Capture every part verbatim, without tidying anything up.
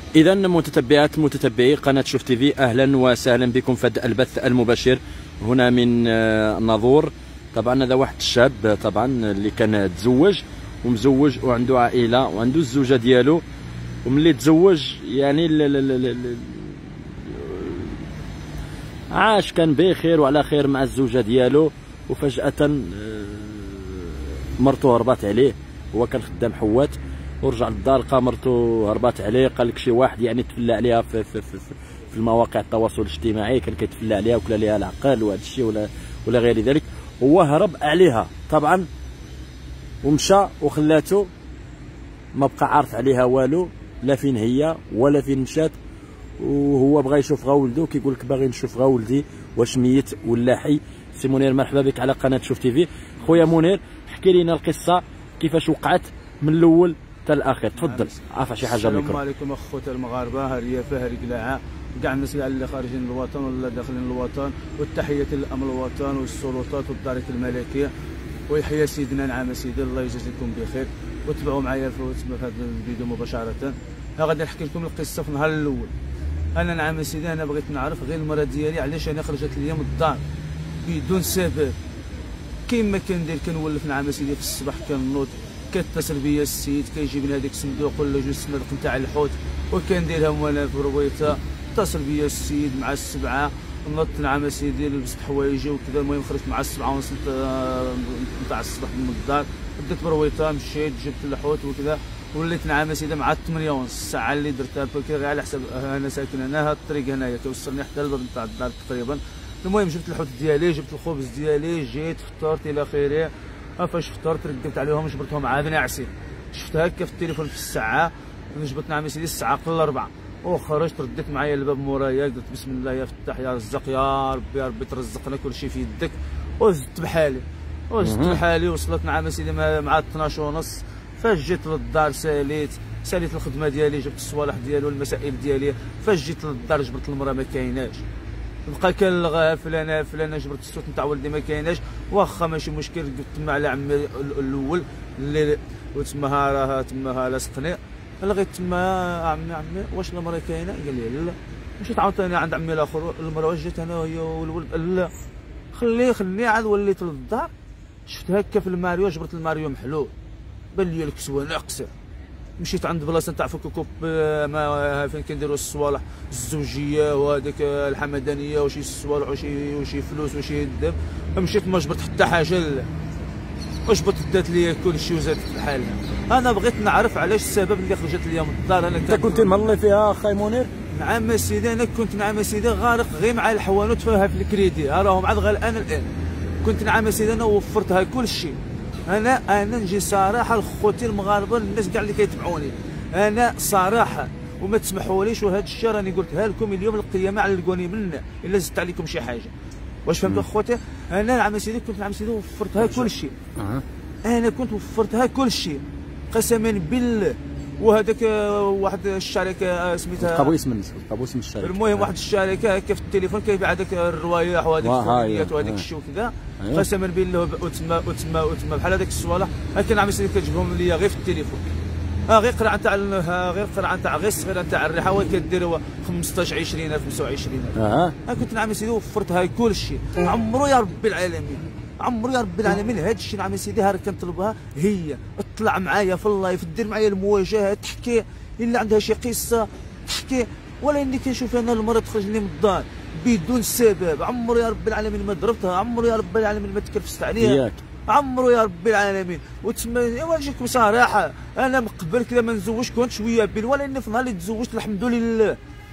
إذا متتبعات متتبعي قناة شوف تيفي، أهلا وسهلا بكم في هذا البث المباشر هنا من ناظور. طبعا هذا واحد الشاب طبعا اللي كان تزوج ومزوج وعنده عائلة وعنده الزوجة ديالو، وملي تزوج يعني ل ل ل ل عاش كان بخير وعلى خير مع الزوجة ديالو، وفجأة مرته هربات عليه. هو كان خدام حوات ورجع للدار لقى مرته هربات عليه. قال لك شي واحد يعني تفلى عليها في في في, في المواقع التواصل الاجتماعي، كان كيتفلى عليها وكلا ليها العقل وهذا الشيء ولا ولا غير ذلك. هو هرب عليها طبعا ومشى وخلاته، ما بقى عارف عليها والو، لا فين هي ولا فين مشات. وهو بغى يشوف غا ولدو، كيقول لك باغي نشوف غا ولدي واش ميت ولا حي. سي منير مرحبا بك على قناه شوف تيفي. خويا منير احكي لنا القصه كيفاش وقعت من الاول حتى الاخير، تفضل. عارف شي حاجه الميكرو. السلام عليكم اخوتي المغاربه، الريافه القلاعه، كاع الناس كاع اللي خارجين الوطن ولا داخلين الوطن، والتحيه للامن الوطن والسلطات والدارة الملكيه، ويحيى سيدنا نعم سيدي، الله يجازيكم بخير. وتبعوا معايا في هذا الفيديو مباشره. ها غادي نحكي لكم القصه في النهار الاول. انا نعم سيدي، انا بغيت نعرف غير المراه ديالي علاش انا خرجت ليا من الدار بدون سبب. كيما كندير كنولف نعم سيدي في الصباح كنوض، كيتصل بيا السيد كيجيب لي هذاك الصندوق ولا جوج صناديق نتاع الحوت وكنديرهم وانا في رويته. اتصل بيا السيد مع السبعه، نضت نعم سيدي لبست حوايجي وكذا. المهم خرجت مع السبعه ونص نتاع الصباح من الدار، بديت برويته، مشيت جبت الحوت وكذا. وليت نعم سيدي مع الثمانية ونص الساعه اللي درتها كذا، غير على حسب انا ساكن هنا. هاد الطريق هنايا كيوصلني حتى الباب نتاع الدار تقريبا. المهم جبت الحوت ديالي، جبت الخبز ديالي، جيت فطرت الى اخره. فاش فطرت رقبت عليهم جبرتهم عاد ناعسين. شفت هكا في التليفون في الساعه، جبت نعم سيدي الساعه قبل الربعه وخرجت. رديت معايا الباب مورايا، قلت بسم الله يا فتاح يا رزاق يا ربي يا ربي ترزقنا كل شيء في يدك. وزدت بحالي وزدت بحالي وصلت نعم سيدي مع اثناش ونص. فاش جيت للدار ساليت ساليت الخدمه ديالي، جبت الصوالح ديالي والمسائل ديالي. فاش جيت للدار جبرت المراه ما كايناش، بقى كان الغا فلانه فلانه، جبرت الصوت نتاع ولدي ما كايناش. واخا ماشي مشكل، قلت تما على عمي الاول اللي وتما راه تما لاصقني. لغيت تما عمي عمي واش المراه كاينه؟ قال لي لا. مشيت عاوتاني عند عمي الاخر، المراه واش جات انا وهي والولد؟ لا خليه خليه. عاد وليت للدار، شفت هكا في الماريو، جبرت الماريو محلول، بان لي الكسوه ناقصه. مشيت عند بلاصه نتاع فكوكوب ما فين كنديروا الصوالح الزوجيه وهذيك الحمدانيه وشي الصوالح وشي وشي فلوس وشي الذهب. مشيت ما جبرت حتى حاجه، لا وجبت دات لي كل شيء وزادت بحالها. انا بغيت نعرف علاش السبب اللي خرجت لي من الدار. انا انت كنت مهلي فيها اخاي منير؟ نعم سيدي، انا كنت نعم سيدي غارق غير مع الحوانوت فيها في الكريدي، راهم عاد غالان الان. كنت نعم سيدي انا وفرتها كل شيء. انا انا نجي صراحه لخوتي المغاربه، الناس كاع اللي كيتبعوني، انا صراحه وما تسمحوليش. وهذا الشيء راني قلتها لكم اليوم القيامه علقوني منه الا زدت عليكم شي حاجه. واش فهمتوا اخوتي؟ انا نعم سيدي كنت نعم سيدي وفرتها كل شيء. أه. انا كنت وفرتها كل شيء قسما بالله. وهذاك واحد الشركه سميتها قابو اسم قابو اسم الشركه. المهم واحد الشركه هكا في التليفون كيبيع هذاك الروايح وهذيك الفوانيات وهذيك الشيء وكذا. قسما بالله وتما وتما وتما بحال هذاك الصوالح هكا نعم سيدي كتجيبهم ليا غير في التليفون. ها غير قرعه تاع غير قرعه تاع غير الصغيره تاع الريحه وهي كدير خمسطاش عشرين ألف خمسة وعشرين ألف. اه ها كنت نعم سيدي وفرتها كل شيء. عمرو يا رب العالمين، عمرو يا رب العالمين هذا الشيء نعم سيدي ها كنطلبها هي. اطلع معايا في اللايف، دير معايا المواجهه، تحكي الا عندها شي قصه تحكي. ولا اني كنشوف انا المراه تخرج لي من الدار بدون سبب. عمرو يا رب العالمين ما ضربتها، عمرو يا رب العالمين ما تكلفت عليها، عمرو يا رب العالمين. وتما نجيكم صراحه، انا من قبل كذا ما نزوجش كنت شويه بين، ولا اني في النهار اللي تزوجت الحمد لله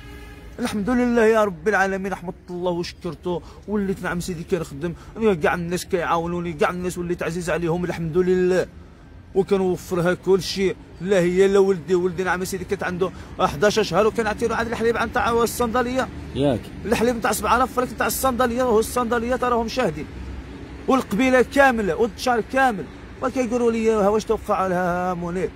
الحمد لله يا رب العالمين، حمدت الله وشكرته. وليت نعم سيدي كنخدم، كاع الناس كيعاونوني، كاع الناس وليت عزيز عليهم الحمد لله. وكنوفرها كل شيء. لا هي لا ولدي، ولدي نعم سيدي كانت عنده احداش شهر وكنعطيو عاد الحليب نتاع الصندليه ياك الحليب نتاع سبعة آلاف فرنك نتاع الصندليه، وهو الصندليه راهم شاهدين والقبيله كامله والشهر كامل. وكيقولوا لي واش توقع لها منير؟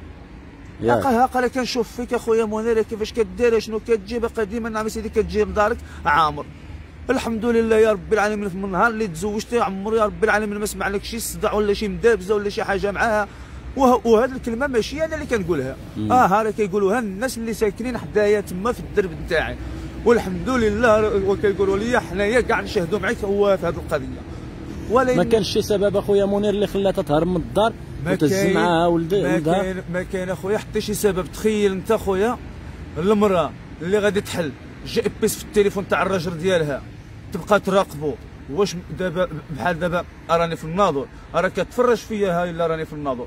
هاقا قال كنشوف فيك اخويا منير كيفاش كدير شنو كتجيب قديما نعم سيدي كتجي لدارك عامر. الحمد لله يا رب العالمين من النهار اللي تزوجتي عمرو يا رب العالمين ما سمع لك شي صداع ولا شي مدابزه ولا شي حاجه معاها. وهذه الكلمه ماشي انا اللي كنقولها، اه ها راه كيقولوها الناس اللي ساكنين حدايا تما في الدرب نتاعي، والحمد لله وكيقولوا لي حنايا كاع نشاهدوا معاك هو في هذه القضيه. ولكن ما كانش شي سبب اخويا منير اللي خلاتها تهرب من الدار وتهز معاها ولدها؟ ما كاين ما كاين اخويا حتى شي سبب. تخيل انت اخويا المراه اللي غادي تحل جي بيس في التليفون تاع الراجل ديالها تبقى تراقبو، واش دابا بحال دابا راني في الناظور راه كتفرج فيا، هاي الا راني في الناظور،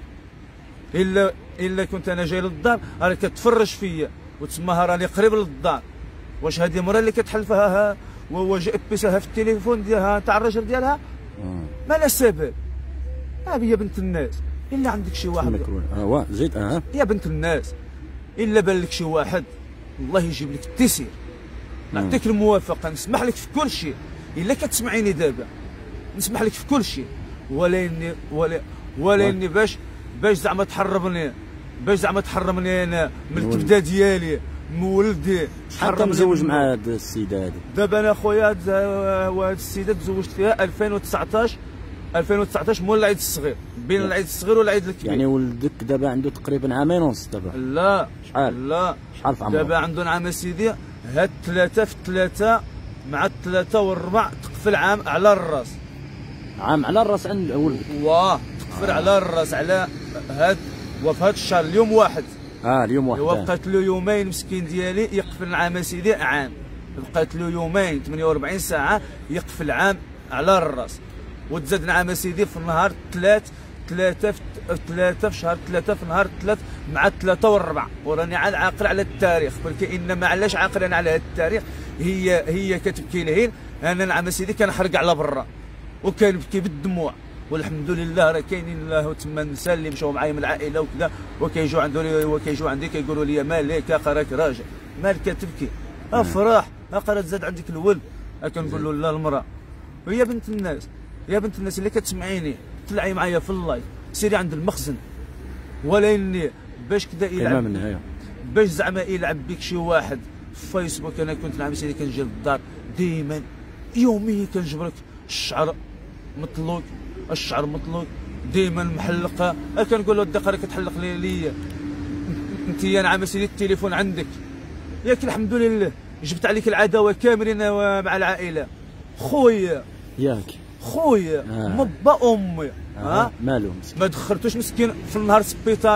الا الا كنت انا جاي للدار راه كتفرج فيا وتسماها راني قريب للدار. واش هذه المراه اللي كتحل فيها وجي بيسها في التليفون ديالها تاع الراجل ديالها؟ ما لا سبب. ها هي بنت الناس، الا عندك شي واحد اه زيد اه يا بنت الناس، الا بان لك شي واحد الله يجيب لك التيسير، نعطيك الموافقه، نسمح لك في كل شيء. الا كتسمعيني دابا نسمح لك في كل شيء، ولا اني ولا ولا اني باش باش زعما تحرمني، باش زعما تحرمني انا من الكبده ديالي من ولدي. شحال متزوج مع هاد السيده هادي؟ دابا انا خويا هاد هاد السيده تزوجت فيها ألفين وتسعطاش ألفين وتسعطاش مول العيد الصغير، بين العيد الصغير والعيد الكبير. يعني ولدك دابا عنده تقريبا عامين ونص دابا؟ لا شحال؟ لا شحال في عمره؟ دابا عنده عام سيدي هاد ثلاثه في ثلاثه مع الثلاثه والربع تقفل عام على الراس. عام على الراس عند ولدك؟ واه تقفل آه. على الراس على هاد وفي هاد الشهر اليوم واحد. اه اليوم واحد. وبقات له يومين مسكين ديالي يقفل عام سيدي عام، بقات له يومين ثمانية وأربعين ساعه يقفل عام على الراس. وتزاد عام سيدي في النهار ثلاث ثلاثه في ثلاثه في شهر ثلاثه في نهار ثلاث مع الثلاثه والربع. وراني عاد عاقل على التاريخ، ولكن انما علاش عاقل انا على هذا التاريخ؟ هي هي كتبكي لهين انا نعم سيدي كنحرق على برا وكنبكي بالدموع، والحمد لله راه كاينين الله تما النساء اللي مشاو معايا من العائله وكذا وكيجوا عندي وكيجوا عندي كيقولوا لي مالك راك راجل مالك كتبكي؟ افرح اقرا زاد عندك الولد. كنقول له لا المراه. وهي بنت الناس، يا بنت الناس اللي كتسمعيني طلعي معايا في اللايف سيري عند المخزن، ولا اني باش كذا يلعب باش زعما يلعب بك شي واحد في فيسبوك. انا كنت نعم سيدي كنجي للدار ديما يوميا كنجبرك الشعر مطلوق الشعر مطلوق ديما محلقه. كنقول له الدقه راك كتحلق لي ليا انت يا نعم سيدي التليفون عندك ياك الحمد لله جبت عليك العداوه كاملين مع العائله خويا ياك خويا آه. مبا امي ها آه. مالو ما دخلتوش مسكين في النهار سبيطار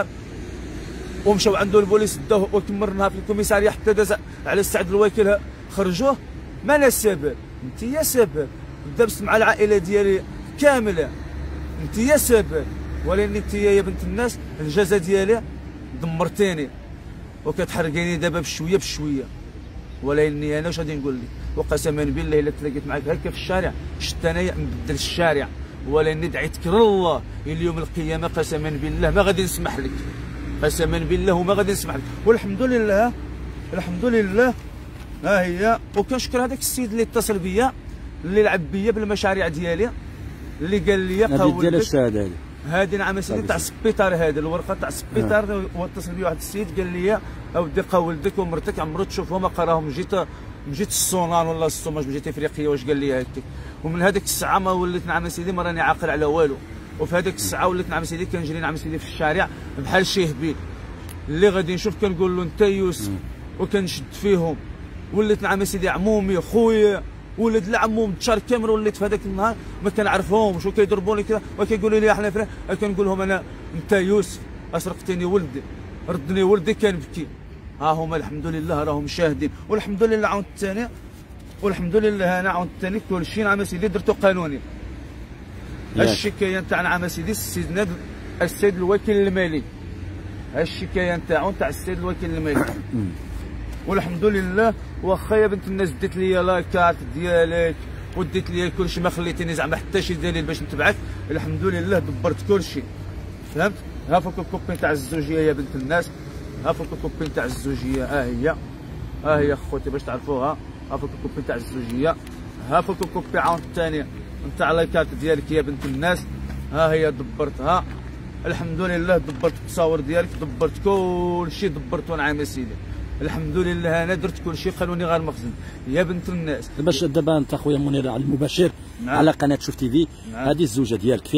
ومشاو عنده البوليس داوه وكمرناها في الكوميساريه حتى داز على السعد الوكيل خرجوه. ما لا سبب؟ انت يا سبب دابست مع العائله ديالي كامله، انت يا سبب. ولكن انت يا بنت الناس الجزاء ديالي دمرتيني وكتحرقيني دابا بشويه بشويه. ولكني انا واش غادي نقول لك؟ وقسما بالله الا تلاقيت معاك هكا في الشارع شفت انايا نبدل الشارع، ولاني دعيتك لله اليوم القيامه قسما بالله ما غادي نسمح لك، قسما بالله وما غادي نسمح لك. والحمد لله الحمد لله ها هي. وكنشكر هذاك السيد اللي اتصل بيا اللي لعب بيا بالمشاريع ديالي اللي قال لي هذه ديال الشهاده هذه هذه نعم سيدي تاع السبيطار، هذه الورقه تاع السبيطار. واتصل بي واحد السيد قال لي اودي قولدك ومرتك عمرو تشوفهم قراهم جيت مجيت السونان ولا الصوماج مجيت افريقيا واش قال لي هكاك. ومن هذيك الساعه ما وليت نعم سيدي ما راني عاقل على والو. وفي هذيك الساعه وليت نعم سيدي كنجري نعم سيدي في الشارع بحال شي هبيل اللي غادي نشوف كنقول له انت يوسف وكنشد فيهم. وليت نعم سيدي عمومي خويا ولد لعمهم الشهر كامل وليت في هذاك النهار ما كنعرفهمش وكيضربوني كذا وكيقولوا لي احنا فلان. كنقول لهم انا انت يوسف اسرقتني ولدي ردني ولدي كنبكي. ها هما الحمد لله راهم شاهدين. والحمد لله عاود الثاني والحمد لله انا عاود الثاني كل شيء نعم سيدي درتو قانوني. الشكايه نتاع نعم سيدي السيد السيد الوكيل المالي، الشكايه نتاعو نتاع السيد الوكيل المالي. والحمد لله واخا يا بنت الناس ديت لي لا كارت ديالك وديت لي كل شيء ما خليتيني زعما حتى شي دليل باش نتبعك. الحمد لله دبرت كل شيء فهمت. ها فوق الكوبي تاع الزوجيه يا بنت الناس، ها فوق الكوبي تاع الزوجيه ها هي ها هي خوتي باش تعرفوها. ها فوق الكوبي تاع الزوجيه، ها فوق الكوبي عاود الثاني نتاع لا كارت ديالك يا بنت الناس. ها هي دبرتها الحمد لله، دبرت التصاور ديالك دبرت كل شيء دبرته نعم سيدي الحمد لله. انا درت كل شيء خلوني غير المخزن يا بنت الناس. باش دابا انت خويا منير على المباشر نعم. على قناه شوف تي في نعم. هذه الزوجه ديالك فعلا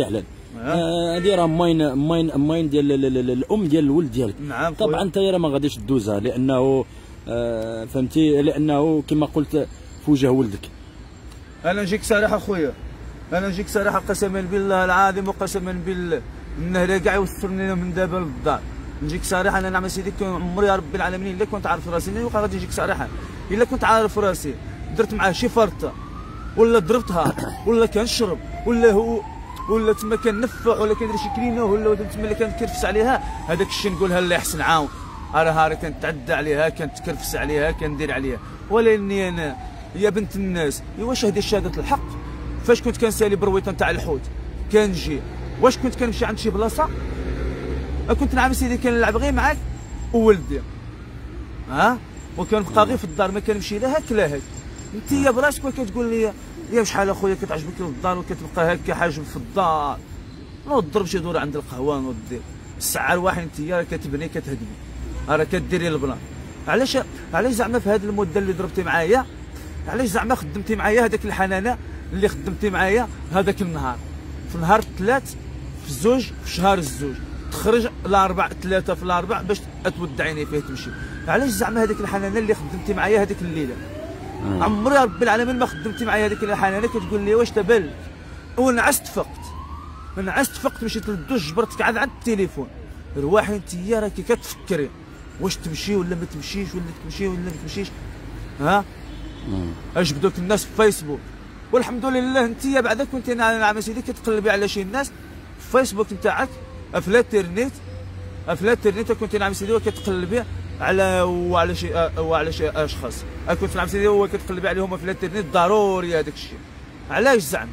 هذه راه ماين ماين ماين ديال الام ديال الولد ديالك. نعم طبعا انت راه ما غاديش دوزها لانه آه فهمتي، لانه كما قلت في وجه ولدك. انا نجيك صريحه خويا، انا نجيك صريحه قسما بالله العظيم وقسما بالله انه كاع يوصلني من دابا للدار. نجيك صريحه، انا نعم سيدي عمري يا رب العالمين الا كنت عارف راسي انا غادي نجيك صريحه، الا كنت عارف راسي درت معاه شي فرطه ولا ضربتها ولا كنشرب ولا هو ولا تما كنفع ولا كندير شي كلينه ولا تما اللي كنكرفس عليها، هذاك الشيء نقولها الله يحسن عاون، راها راه كنتعدى عليها كنتكرفس عليها كندير عليها. ولاني انا يا بنت الناس واش هذه شهاده الحق؟ فاش كنت كنسالي برويطه نتاع الحوت كنجي، واش كنت كنمشي عند شي بلاصه؟ كنت نعم سيدي كنلعب غير معاك وولدي ها، وكنبقى غير في الدار ما كنمشي لا هاك لا هاك. انت يا براسك كتقول لي يا شحال اخويا كتعجبك الدار وكتبقى هكا حاجب في الدار، نوض ضرب شي دوره عند القهوه نوض دير الساعه الواحد انت راه كتبني كتهدمي راه كديري البلان. علاش علاش زعما في هذه المده اللي ضربتي معايا، علاش زعما خدمتي معايا هذاك الحنانه اللي خدمتي معايا هذاك النهار، في نهار الثلاث في الزوج في شهر الزوج تخرج الاربع ثلاثه في الاربع باش تودعيني فيه تمشي، علاش زعما هذيك الحنانه اللي خدمتي معايا هذيك الليله مم. عمري يا رب العالمين ما خدمتي معايا هذيك الحنانه كتقول لي واش تبل، ونعست فقت نعست فقت مشيت للدوش جبرتك عاد عند التليفون، رواحي انت راكي كتفكري واش تمشي ولا ما تمشيش ولا تمشي ولا ما تمشيش ها. اش بدوك الناس في فيسبوك، والحمد لله انت بعدا كنتي نعم سيدي كتقلبي على شي ناس في فيسبوك نتاعك في الانترنت في الانترنت كنت نعم سيدي وكتقلبي على وعلى شي وعلى شي اشخاص، كنت نعم سيدي وكتقلبي عليهم في الانترنت ضروري هذاك الشيء. علاش زعما؟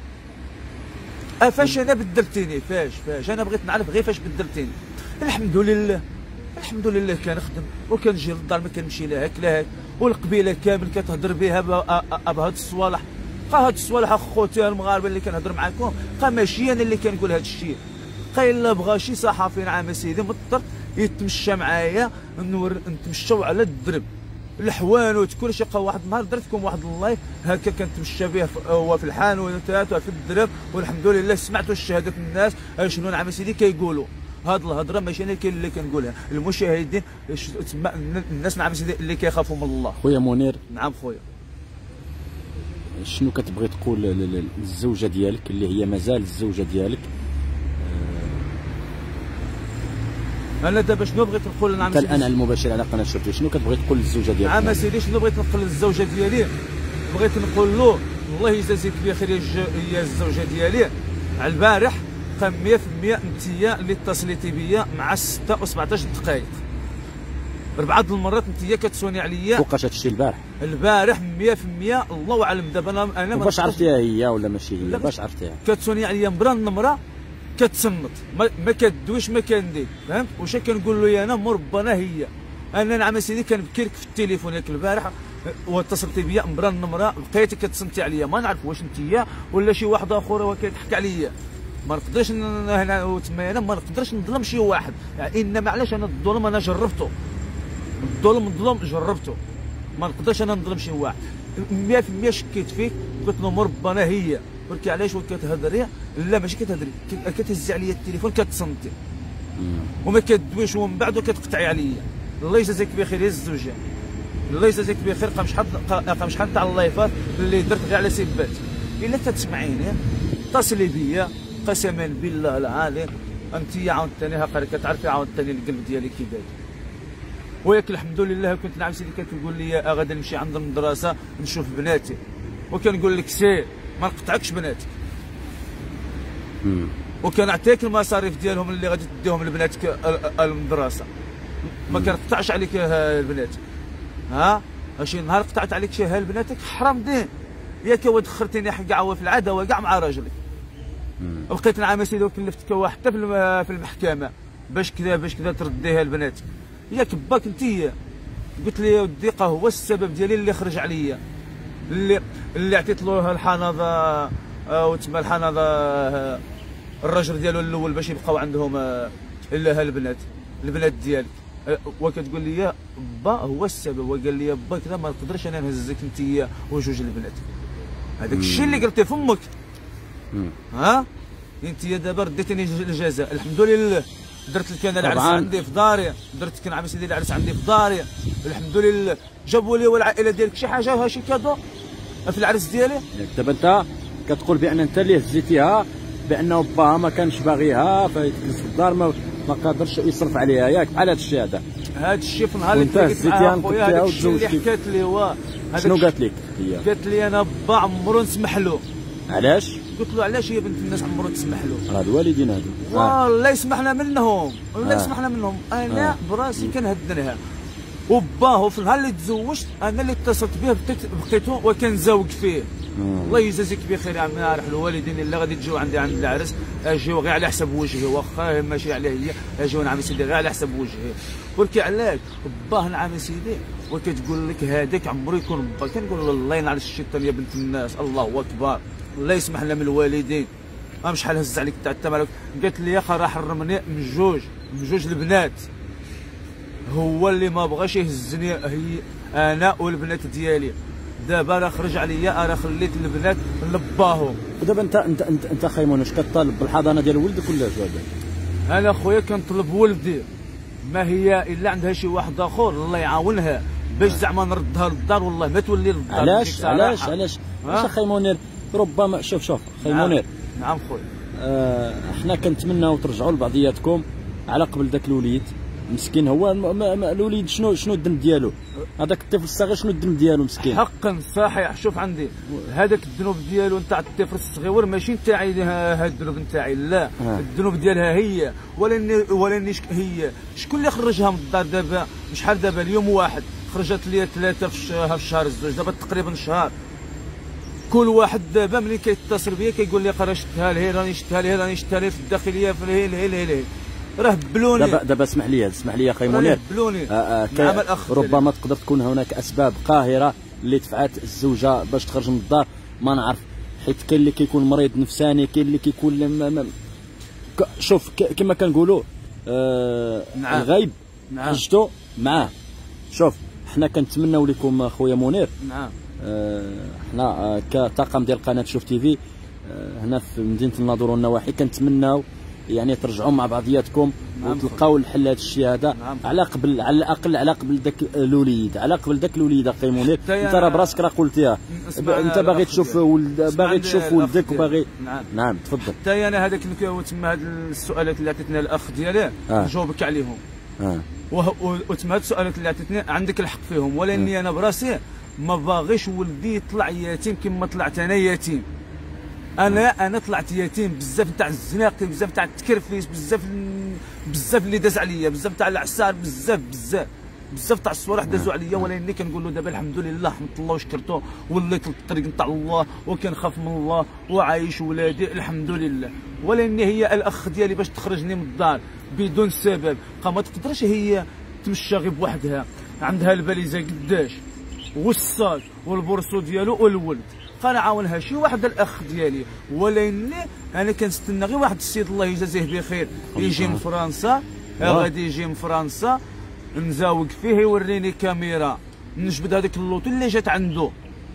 فاش انا بدلتيني فاش فاش انا بغيت نعرف غير فاش بدلتيني. الحمد لله الحمد لله كنخدم وكنجي للدار ما كنمشي لا هاك لا هاك، والقبيله كامل كتهضر بها بهاد الصوالح. بقى هاد الصوالح اخوتي المغاربه اللي كنهضر معاكم بقى ماشي انا اللي كنقول هاد الشيء، بقى الا بغى شي صحفي نعم سيدي مضطر يتمشى معايا نور نتمشاو على الدرب الحوانوت كلشي. بقى واحد النهار درت لكم واحد اللايف هكا كنتمشى به هو في الحانوتات وفي الدرب، والحمد لله سمعتوا شهاده الناس شنو نعم سيدي كيقولوا. هاد الهضره ماشي انا اللي كنقولها، المشاهدين تما الناس نعم سيدي اللي كيخافوا من الله. خويا منير. نعم خويا. شنو كتبغي تقول للزوجه ديالك اللي هي مازال الزوجه ديالك؟ انا دابا شنو بغيت نقول نعم سيدي؟ الان المباشر على قناه شرطي، شنو كتبغي تقول للزوجه ديالك؟ نعم سيدي شنو بغيت نقول للزوجه ديالي؟ بغيت نقول له الله يجازيك بخير يا الزوجه ديالي. على البارح كان مية في المية انت اللي اتصلتي بيا مع ستة وسبعطاش دقائق، بعض المرات انت كتسوني عليا. فوقاش هادشي البارح؟ البارح مية في المية الله اعلم. دابا انا انا باش عرفتيها هي ولا ماشي هي؟ باش عرفتيها كتسوني عليا مرا النمره كتصنت ما, ما كدويش ما كندير فهمت واش كنقول له انا مربنا هي. انا نعم سيدي كنبكي لك في التليفون ياك البارح واتصلتي بيا مرا النمره بقيتي كتصنتي عليا، ما نعرف واش انت ولا شي واحد اخر هو كيضحك عليا. ما نقدرش هنا تما انا ما نقدرش نظلم شي واحد، يعني انما علاش انا الظلم انا جربته، الظلم الظلم جربته، ما نقدرش انا نظلم شي واحد. مية في المية شكيت فيك قلت له مربنا هي، قلت علاش وكتهضري؟ لا ماشي كتهضري كتهزي عليا التليفون كتصنتي وما كدويش ومن بعد كتقطعي عليا. الله يجازيك بخير يا الزوجه، الله يجازيك بخير. قام شحال قام شحال تاع اللايفات اللي درت غير على سبات. الا كتسمعيني اتصلي بيا قسما بالله العظيم انت عاونتني هاكا كتعرفي عاونتني القلب ديالي كي داير. وياك الحمد لله كنت نعم سيدي كتقول لي غادي نمشي عند المدرسه نشوف بناتي، وكنقول لك سير ما نقطعكش بناتك، وكنعطيك المصاريف ديالهم اللي غادي تديهم لبناتك المدرسه، ما كنقطعش عليك البنات. ها شي نهار قطعت عليك شي هال بناتك حرام دين ياك ودخلتيني كاع في العداوه كاع مع راجلك. بقيت نعم سيدي وكلفتك حتى في المحكمه باش كذا باش كذا ترديها لبناتك. ياك باك انت قلت لي يا ودي هو السبب ديالي اللي خرج عليا، اللي اللي عطيت له الحناضه وتما الحناضه الرجل ديالو الاول باش يبقاو عندهم الا البنات البنات ديالك، وكتقول لي با هو السبب، وقال لي با كذا ما نقدرش انا نهزك انت وجوج البنات. هذاك الشيء اللي قلتي فمك ها انت دابا رديتني الجزاء الحمد لله، درت لك انا العرس عندي في داري، درت لك عم سيدي العرس عندي في داري الحمد لله، جابوا لي والعائله ديالك شي حاجه شي كادو في العرس ديالي. دابا انت كتقول بان انت اللي هزيتيها، بانه باها ما كانش باغيها فيتجلس في الدار ما ما قادرش يصرف عليها، ياك بحال هذا الشيء هذا. هذا الشيء في النهار اللي تلاقيت معاها خويا هذاك الشيء اللي حكات لي هو شنو قالت لك هي؟ قالت لي انا با عمرو نسمح له. علاش؟ قلت له علاش يا بنت الناس عمرو تسمح له؟ راه الوالدين هادو والله يسمحنا منهم والله يسمحنا منهم، انا براسي كنهدنها وباه في النهار اللي تزوجت انا اللي اتصلت به بقيتو وكنزاوق فيه. الله يجازيك بخير يا عمي، راح الوالدين اللي غادي تجيو عندي عند العرس اجيو غير على حساب وجهي، واخا ماشي عليه هي اجيو نعم سيدي غير على حساب وجهي. ولكن علاش باه نعم سيدي وكتقول لك هذاك عمرو يكون با، كنقول له الله ينعل الشيطان يا بنت الناس، الله اكبر الله يسمح لنا من الوالدين. ام شحال هز عليك انت مالك؟ قالت لي يا اخي راه حرمني من جوج من جوج البنات، هو اللي ما بغاش يهزني هي انا والبنات ديالي، دابا راه خرج عليا راه خليت البنات لباهم. ودابا انت انت انت انت خاي منوش كطالب بالحضانه ديال ولدك ولا شو هذا؟ انا خويا كنطلب ولدي، ما هي الا عندها شي واحد اخر الله يعاونها باش زعما نردها للدار، والله ما تولي للدار. علاش علاش علاش علاش اخي منير؟ ربما شوف شوف اخي نعم. منير نعم خويا، آه احنا كنتمناو ترجعوا لبعضياتكم على قبل ذاك الوليد مسكين. هو الوليد شنو شنو الذنب ديالو؟ هذاك الطفل الصغير شنو الذنب ديالو مسكين؟ حقا صحيح. شوف عندي هذاك الذنوب ديالو نتاع الطفل الصغير ماشي نتاعي، هاد الذنوب نتاعي لا، الذنوب ديالها هي، ولاني ولاني هي شكون اللي خرجها من الدار دابا؟ شحال دابا اليوم واحد خرجت لي ثلاثه في الشهر الزوج، دابا تقريبا شهر. كل واحد دابا ملي كيتصل بيا كيقول لي راه شفتها لهي راني شفتها لهي راني شفتها لهي في الداخليه في لهي لهي لهي لهي راه بلوني. دابا دابا اسمح لي اسمح لي يا اخي منير، بلوني آه آه ربما تقدر تكون هناك اسباب قاهره اللي دفعت الزوجه باش تخرج من الدار، ما نعرف، حيت كاين اللي كيكون مريض نفساني، كاين اللي كيكون شوف كما كنقولوا آه نعم. الغيب نعم. حجتو معاه. شوف حنا كنتمناو لكم خويا منير، نعم آه حنا آه كطاقم ديال قناه شوف تيفي آه هنا في مدينه الناظور والنواحي كنتمناو يعني ترجعوا مع بعضياتكم نعم وتلقاو الحل هذا الشيء هذا. نعم. على قبل على الاقل على قبل ذاك الوليد، على قبل ذاك الوليد اخي منير، انت راه براسك راه قلتيها انت باغي تشوف ولد باغي تشوف ولدك وباغي. نعم نعم تفضل. حتى انا هذاك تما هاد السؤالات اللي عطيتنا الاخ ديالي آه. نجاوبك عليهم اه وتما هاد السؤالات اللي عطيتني عندك الحق فيهم، ولاني آه. انا براسي ما باغيش ولدي يطلع يتيم كما طلعت انا يتيم. انا انا طلعت يتيم بزاف تاع الزناقي، بزاف تاع التكرفيس، بزاف بزاف اللي داز عليا، بزاف تاع العسار، بزاف بزاف بزاف تاع الصوالح دازوا عليا، ولكن كنقول له دابا الحمد لله حمدت الله وشكرته وليت الطريق نتاع الله وكنخاف من الله وعايش ولادي الحمد لله. ولكن هي الاخ ديالي باش تخرجني من الدار بدون سبب، ما تقدرش هي تمشى غير بوحدها، عندها الباليزه قداش والصاج والبورصو ديالو والولد، قال عاونها شي واحد الاخ ديالي. ولكن انا كنستنى غير واحد السيد الله يجازيه بخير يجي من فرنسا، غادي يجي من فرنسا نزاوق فيه يوريني كاميرا نجبد هذيك اللوطو اللي جات عنده.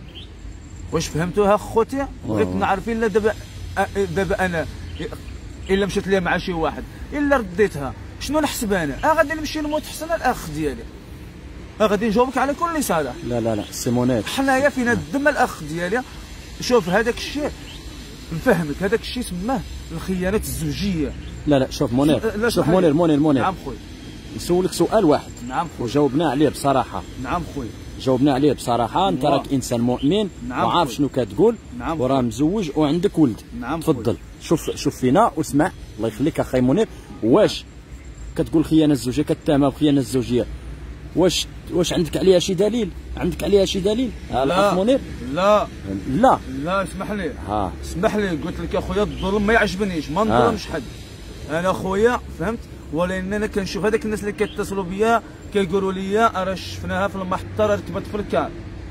واش فهمتوها خوتي؟ بغيت نعرف الا دابا دابا انا الا مشيت ليا مع شي واحد الا رديتها شنو نحسب انا؟ اه غادي نمشي نموت حسن الاخ ديالي، اه غادي نجاوبك على كل صالح. لا لا لا سيمونيت حنايا فينا الدم الاخ ديالي. شوف هذاك الشيء نفهمك، هذاك الشيء سماه الخيانات الزوجيه. لا لا شوف منير، شوف منير منير منير نعم خويا، نسولك سؤال واحد. نعم خويا، وجاوبنا عليه بصراحه. نعم خويا، جاوبنا عليه بصراحه. انت راك انسان مؤمن. نعم وعارف شنو كتقول. نعم وراه مزوج وعندك ولد. نعم تفضل شوف شوف فينا واسمع الله يخليك اخي منير. واش كتقول خيانه الزوجيه كتهمها بخيانه الزوجيه، واش واش عندك عليها شي دليل؟ عندك عليها شي دليل؟ لا منير؟ لا لا لا اسمح لي ها اسمح لي، قلت لك اخويا الظلم ما يعجبنيش، ما نظلمش حد انا اخويا فهمت. ولكن انا كنشوف هذاك الناس اللي كيتصلوا بيا كيقولوا لي راه شفناها في المحطه راه ركبت في الكار،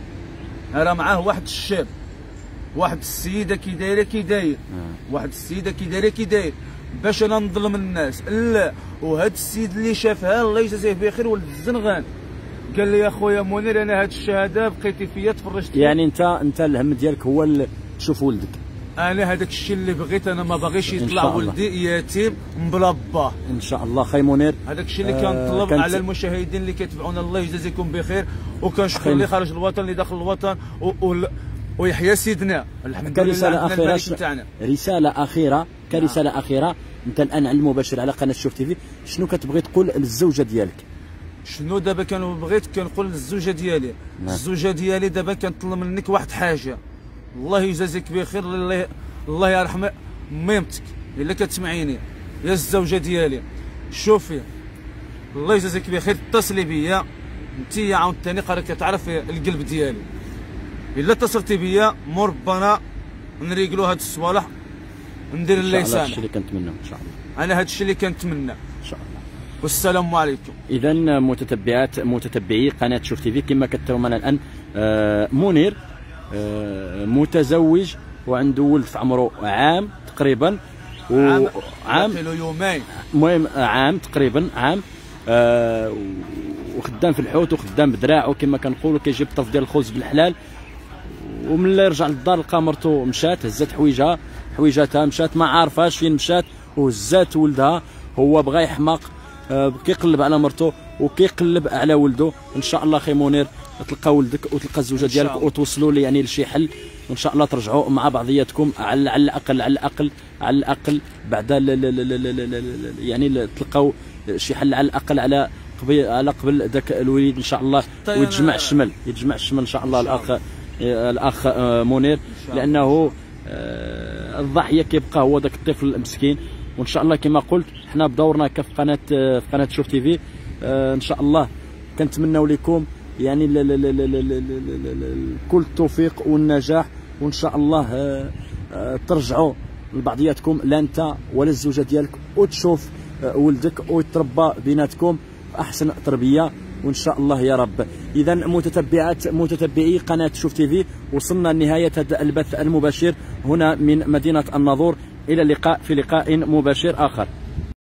راه معاه واحد الشاب، واحد السيده كي دايره كي داير، واحد السيده كي دايره كي داير، باش انا نظلم الناس لا. وهذا السيد اللي شافها الله يجازيه بخير ولد الزنغان قال لي يا خويا منير انا هاد الشهاده بقيتي فيا تفرجت. يعني انت انت الهم ديالك هو تشوف ولدك؟ انا هذاك الشيء اللي بغيت، انا ما باغيش يطلع ولدي يتيم بلا با. ان شاء الله خاي منير، هذاك الشيء اللي كنطلب آه على المشاهدين اللي كيتبعونا، الله يجازيكم بخير، وكنشكر اللي خارج الوطن اللي داخل الوطن، و... و... ويحيى سيدنا الحمد لله. كرسالة أخيرة، رسالة أخيرة كرسالة آه. أخيرة أنت الآن على المباشر على قناة شوف تيفي، شنو كتبغي تقول للزوجة ديالك؟ شنو دابا كان بغيت كنقول للزوجة ديالي؟ نعم. الزوجة ديالي دابا كنطلب منك واحد حاجة، الله يجازيك بخير، الله الله يرحم ميمتك الا كتسمعيني يا الزوجة ديالي، شوفي الله يجازيك بخير، اتصلي بيا انت عاوتاني قرا كتعرف القلب ديالي، الا اتصلتي بيا مربنا نريقلوا هاد الصوالح ندير اللي يسامح. هادشي اللي كنتمنى ان شاء الله، انا هادشي اللي كنتمنى ان شاء الله. والسلام عليكم. اذا متتبعات متتبعي قناه شوف تيفي كما كتروا معنا الان، آه منير آه متزوج وعنده ولد في عمره عام تقريبا، و عام يومين، المهم عام تقريبا عام، آه وخدام في الحوت وخدام بدراعه كما كنقولوا، كيجيب الطرف ديال الخبز بالحلال. وملي رجع للدار لقى مرته مشات، هزات حويجها حويجاتها مشات، ما عارفاش فين مشات، وهزات ولدها. هو بغى يحماق، آه كيقلب على مرته وكيقلب على ولده. ان شاء الله خي منير تلقى ولدك وتلقى الزوجه ديالك وتوصلوا لي يعني لشي حل، وان شاء الله ترجعوا مع بعضياتكم على على الاقل على الاقل على الاقل بعد ل ل ل ل يعني تلقاو شي حل على الاقل على قبل على قبل ذاك الوليد ان شاء الله، ويتجمع الشمل يتجمع الشمل ان شاء الله الاخ الاخ منير، لانه الضحيه كيبقى هو ذاك الطفل المسكين. وان شاء الله كما قلت حنا بدورنا كف قناه في قناه شوف تيفي، ان شاء الله كنتمناو لكم يعني كل التوفيق والنجاح، وان شاء الله ترجعوا لبعضياتكم لا انت ولا الزوجه ديالك، وتشوف ولدك ويتربى بيناتكم احسن تربيه وان شاء الله يا رب. اذا متتبعات متتبعي قناه شوف تيفي، وصلنا لنهايه هذا البث المباشر هنا من مدينه الناظور، الى اللقاء في لقاء مباشر اخر.